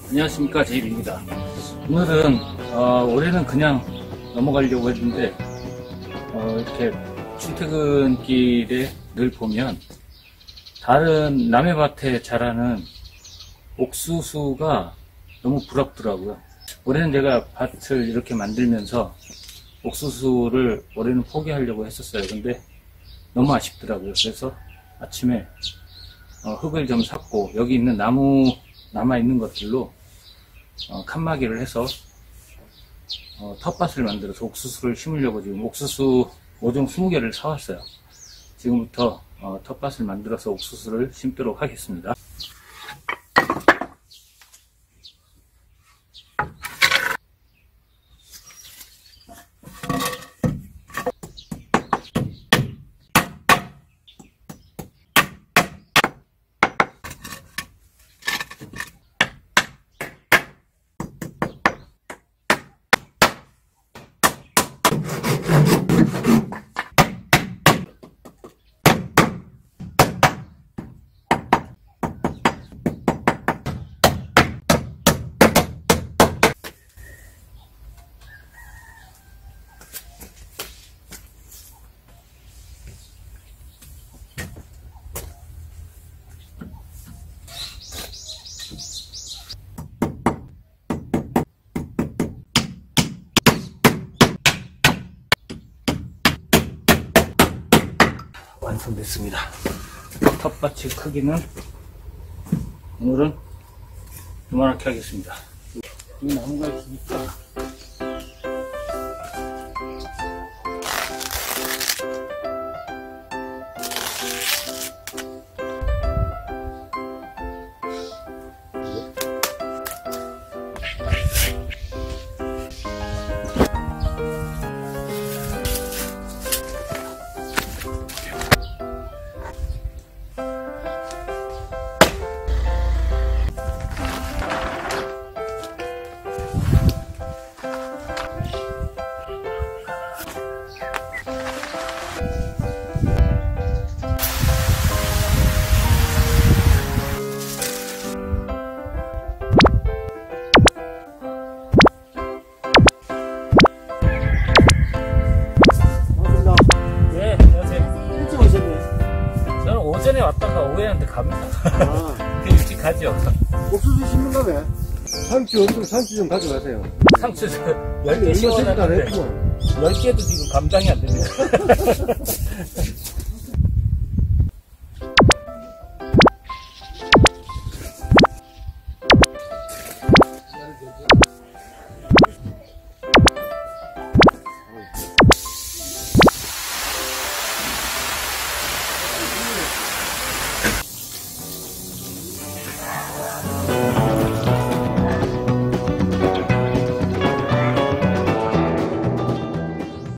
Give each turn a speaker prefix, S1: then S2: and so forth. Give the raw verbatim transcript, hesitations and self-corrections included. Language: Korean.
S1: 안녕하십니까, 제이비입니다. 오늘은 어, 올해는 그냥 넘어가려고 했는데 어, 이렇게 출퇴근길에 늘 보면 다른 남의 밭에 자라는 옥수수가 너무 부럽더라고요. 올해는 제가 밭을 이렇게 만들면서 옥수수를 올해는 포기하려고 했었어요. 근데 너무 아쉽더라고요. 그래서 아침에 어, 흙을 좀 샀고 여기 있는 나무 남아있는 것들로 어, 칸막이를 해서 어, 텃밭을 만들어서 옥수수를 심으려고 지금 옥수수 모종 스무 개를 사왔어요. 지금부터 어, 텃밭을 만들어서 옥수수를 심도록 하겠습니다. 완성됐습니다. 텃밭의 크기는 오늘은 요만하게 하겠습니다. 이 나무가 있으니까 오전에 왔다가 오후에한테 갑니다. 아. 일찍 가죠.
S2: 옥수수 심는다며? 상추, 어떤 상추 좀 가져가세요.
S1: 상추 열 개 심어놨는데 열 개도 지금 감당이 안 됩니다.